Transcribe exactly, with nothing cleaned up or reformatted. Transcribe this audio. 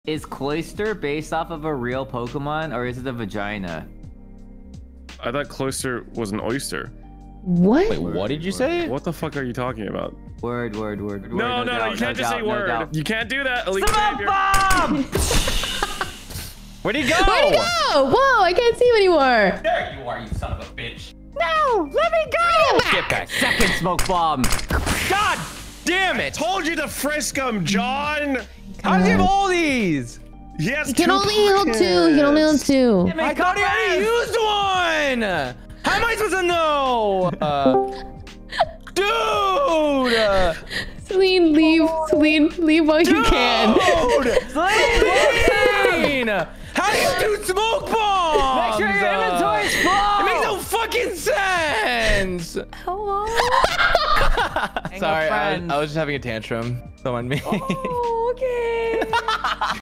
Is Cloyster based off of a real Pokemon or is it a vagina? I thought Cloyster was an oyster. What? Wait, what did you say? What the fuck are you talking about? Word, word, word. word No, no, no, doubt, you can't no just doubt, say no word. doubt. You can't do that. Elite Smoke behavior. bomb! Where'd he go? Where'd he go? Whoa, I can't see him anymore. There you are, you son of a bitch. No, let me go! Get back. Second smoke bomb. God damn it! Told you to frisk him, John. How do you have all these? He has You can two only heal two. You can only heal pockets. two. I thought he already used one. How am I supposed to know? Uh, dude! Uh, Celine, leave. Celine, leave while you can. Dude! Celine! How do you do smoke bombs? Make sure your inventory's full! It makes no fucking sense! Hello? Sorry, I was, I was just having a tantrum. Don't mind me. Oh, okay.